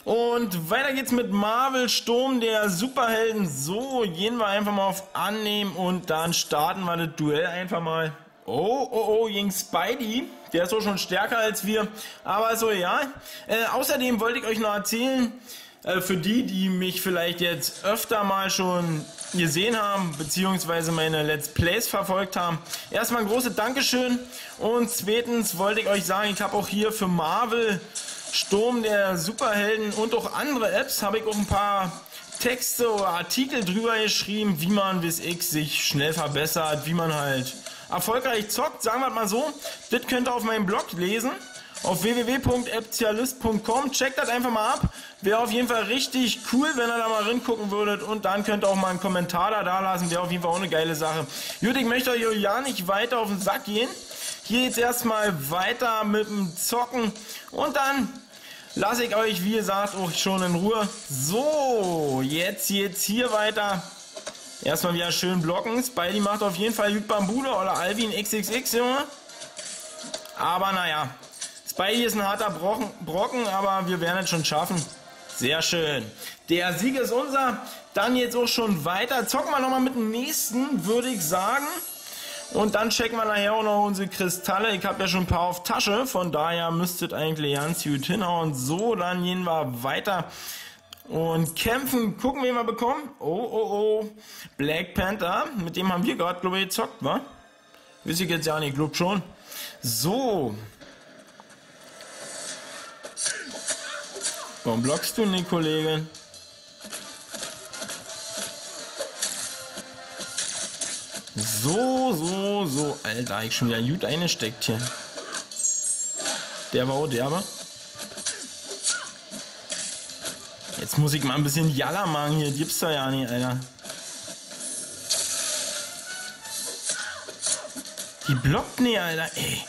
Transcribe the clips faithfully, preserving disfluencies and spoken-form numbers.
Und weiter geht's mit Marvel Sturm der Superhelden. So, gehen wir einfach mal auf Annehmen und dann starten wir das Duell einfach mal. Oh, oh, oh, gegen Spidey. Der ist auch schon stärker als wir. Aber so, ja. Äh, außerdem wollte ich euch noch erzählen, äh, für die, die mich vielleicht jetzt öfter mal schon gesehen haben, beziehungsweise meine Let's Plays verfolgt haben. Erstmal ein großes Dankeschön. Und zweitens wollte ich euch sagen, ich habe auch hier für Marvel Sturm der Superhelden und auch andere Apps habe ich auch ein paar Texte oder Artikel drüber geschrieben, wie man bis X sich schnell verbessert, wie man halt erfolgreich zockt, sagen wir mal so. Das könnt ihr auf meinem Blog lesen, auf w w w punkt appzialist punkt com. Checkt das einfach mal ab. Wäre auf jeden Fall richtig cool, wenn ihr da mal reingucken würdet, und dann könnt ihr auch mal einen Kommentar da, da lassen. Wäre auf jeden Fall auch eine geile Sache. Gut, ich möchte euch ja nicht weiter auf den Sack gehen. Hier jetzt erstmal weiter mit dem Zocken und dann lasse ich euch, wie gesagt, auch schon in Ruhe. So, jetzt jetzt hier weiter. Erstmal wieder schön blocken. Spidey macht auf jeden Fall gut Bambude oder Alvin X X X, Junge. Aber naja, Spidey ist ein harter Brocken, Brocken, aber wir werden es schon schaffen. Sehr schön. Der Sieg ist unser. Dann jetzt auch schon weiter. Zocken wir nochmal mit dem nächsten, würde ich sagen. Und dann checken wir nachher auch noch unsere Kristalle. Ich habe ja schon ein paar auf Tasche, von daher müsstet eigentlich ganz gut hinhauen. So, dann gehen wir weiter und kämpfen. Gucken, wen wir bekommen. Oh, oh, oh. Black Panther, mit dem haben wir gerade, glaube ich, gezockt, wa? Weiß ich jetzt ja nicht, glaub schon. So. Warum blockst du nicht, Kollege? So, so, so. Alter, ich schon wieder gut eingesteckt hier. Der war auch derbe. Jetzt muss ich mal ein bisschen Jalla machen hier. Gibt's da ja nicht, Alter. Die blockt nicht, Alter. Ey.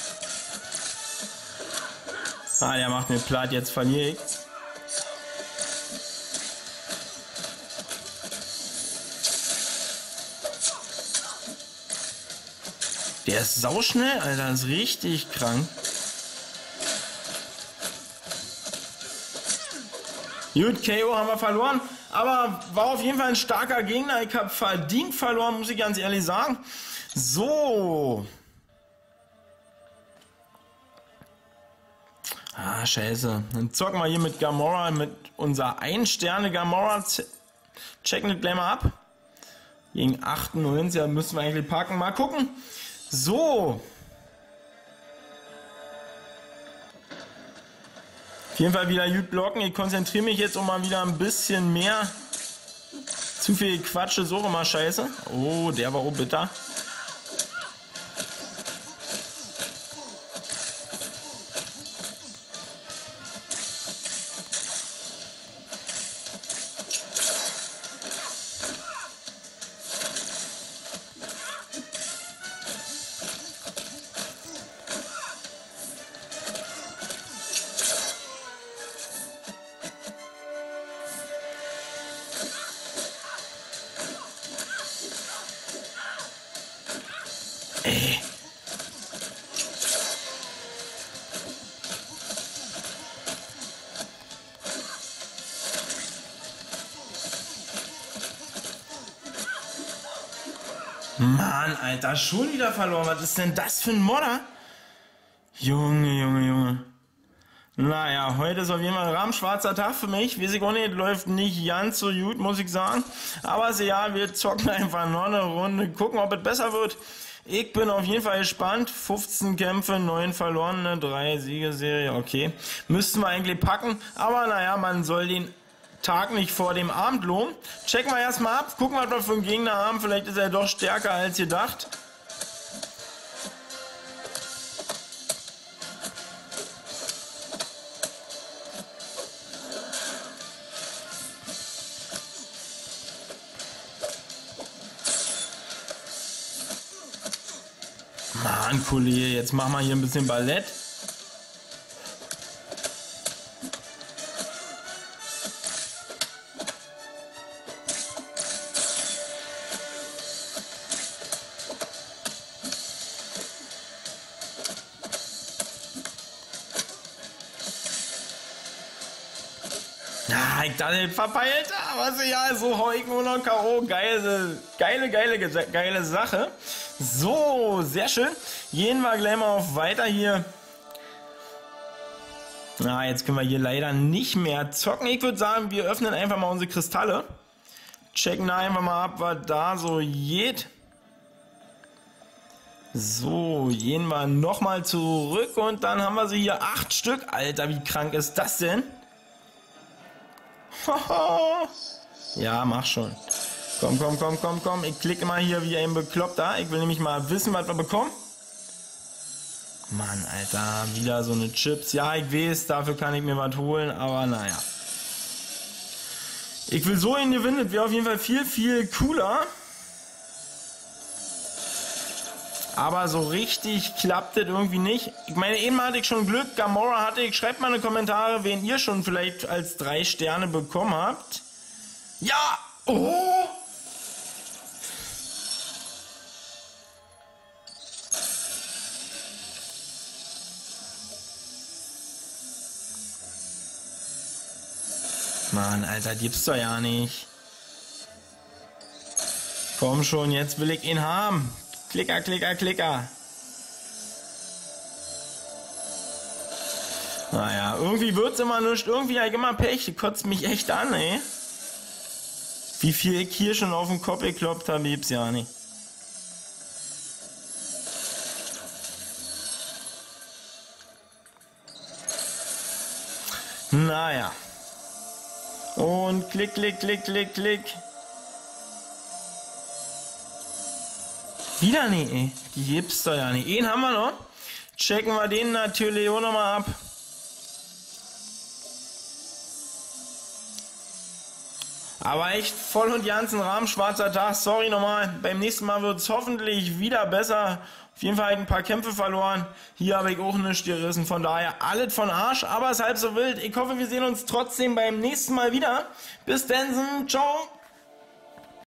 Ah, der macht mir platt. Jetzt verliere ich. Der ist sauschnell, Alter, das ist richtig krank. Gut, K O haben wir verloren, aber war auf jeden Fall ein starker Gegner. Ich habe verdient verloren, muss ich ganz ehrlich sagen. So. Ah, scheiße. Dann zocken wir hier mit Gamora, mit unserer ein Sterne Gamora. Checken das gleich mal ab. Gegen achtundneunzig, ja, müssen wir eigentlich packen. Mal gucken. So. Auf jeden Fall wieder gut blocken. Ich konzentriere mich jetzt um mal wieder ein bisschen mehr. Zu viel Quatsch ist auch immer scheiße. Oh, der war auch bitter. Ey. Mann, Alter, schon wieder verloren. Was ist denn das für ein Modder? Junge, Junge, Junge. Naja, heute ist auf jeden Fall ein rahmenschwarzer Tag für mich. Weiß ich auch nicht, läuft nicht ganz so gut, muss ich sagen. Aber ist egal, wir zocken einfach noch eine Runde, gucken, ob es besser wird. Ich bin auf jeden Fall gespannt. fünfzehn Kämpfe, neun verlorene, drei Siegeserie, okay. Müssten wir eigentlich packen, aber naja, man soll den Tag nicht vor dem Abend lohnen. Checken wir erstmal ab, gucken, was wir für einen Gegner haben. Vielleicht ist er doch stärker als gedacht. Mann, Kollege, jetzt machen wir hier ein bisschen Ballett. Na, ich dachte, verpeilt, aber ist ja so heugen oder K O. Geile, geile, geile, geile Sache. So, sehr schön. Gehen wir gleich mal auf weiter hier. Na, jetzt können wir hier leider nicht mehr zocken. Ich würde sagen, wir öffnen einfach mal unsere Kristalle. Checken da einfach mal ab, was da so geht. So, gehen wir nochmal zurück und dann haben wir sie hier acht Stück. Alter, wie krank ist das denn? Ja, mach schon. Komm, komm, komm, komm, komm. Ich klicke mal hier wie ein Bekloppter. Ich will nämlich mal wissen, was wir bekommen. Mann, Alter, wieder so eine Chips. Ja, ich weiß, dafür kann ich mir was holen, aber naja. Ich will so ihn gewinnen, das wäre auf jeden Fall viel, viel cooler. Aber so richtig klappt das irgendwie nicht. Ich meine, eben hatte ich schon Glück, Gamora hatte ich. Schreibt mal in die Kommentare, wen ihr schon vielleicht als drei Sterne bekommen habt. Ja! Oh! Mann, Alter, gibt's doch ja nicht. Komm schon, jetzt will ich ihn haben. Klicker, Klicker, Klicker. Naja, irgendwie wird's immer nicht. Irgendwie habe ich immer Pech. Die kotzt mich echt an, ey. Wie viel ich hier schon auf den Kopf gekloppt habe, gibt's ja nicht. Naja. Und klick, klick, klick, klick, klick. Wieder nicht, ey. Die gibt's doch ja nicht. Den haben wir noch. Checken wir den natürlich auch nochmal ab. Aber echt voll und ganz ein Rahmen, schwarzer Tag. Sorry nochmal. Beim nächsten Mal wird es hoffentlich wieder besser. Auf jeden Fall habe ich ein paar Kämpfe verloren. Hier habe ich auch nichts gerissen. Von daher alles von Arsch. Aber es ist halb so wild. Ich hoffe, wir sehen uns trotzdem beim nächsten Mal wieder. Bis dann. Ciao.